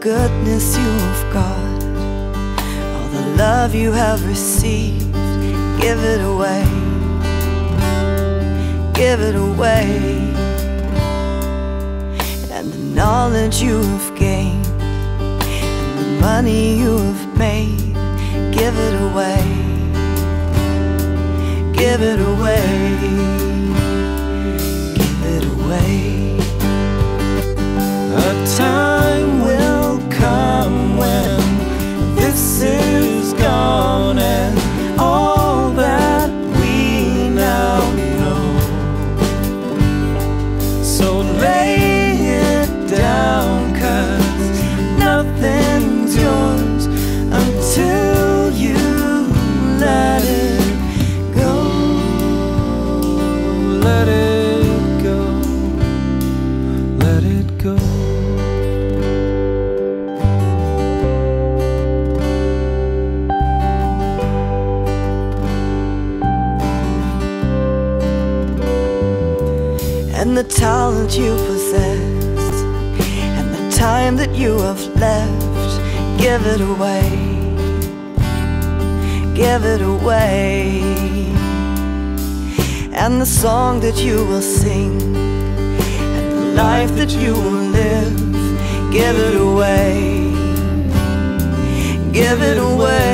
goodness you've got, all the love you have received, give it away, give it away. And the knowledge you have gained, and the money you have made, give it away, give it away, give it away. A time will come when this is gone and all that we now know. So lay it down, 'cause nothing's yours until you let it go. Let it go. Let it go. And the talent you possess, and the time that you have left, give it away, give it away. And the song that you will sing, and the life that you will live, give it away, give it away.